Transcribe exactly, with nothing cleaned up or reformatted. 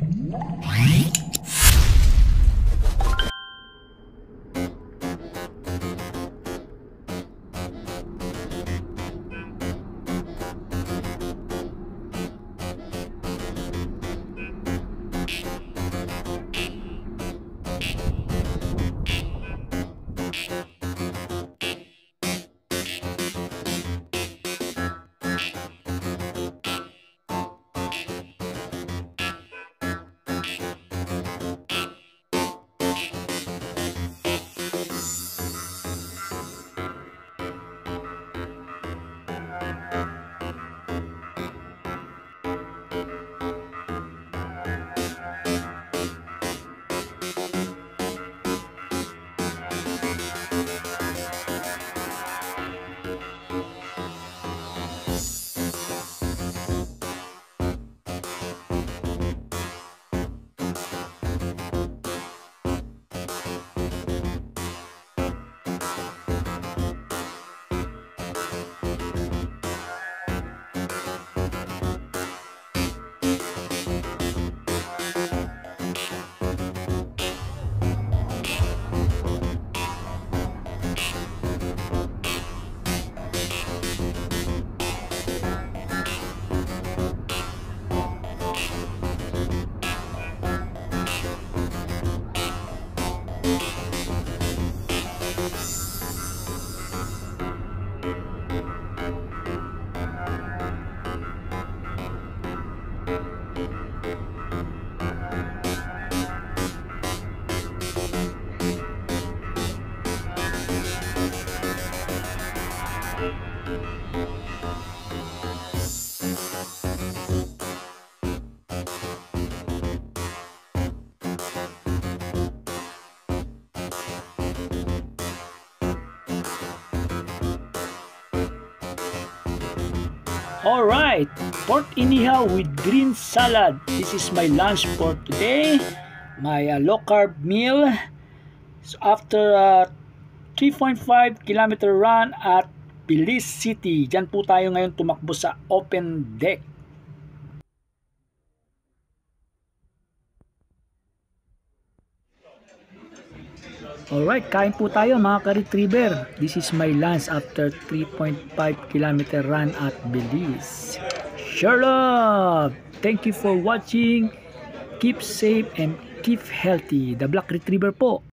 Alright, pork inihaw with green salad. This is my lunch for today. My uh, low carb meal. So after a three point five kilometer run at Belize City. Diyan po tayo ngayon tumakbo sa open deck. Alright, kain po tayo mga ka-retriever. This is my lunch after three point five kilometer run at Belize. Share love! Thank you for watching. Keep safe and keep healthy. The Black Retriever po.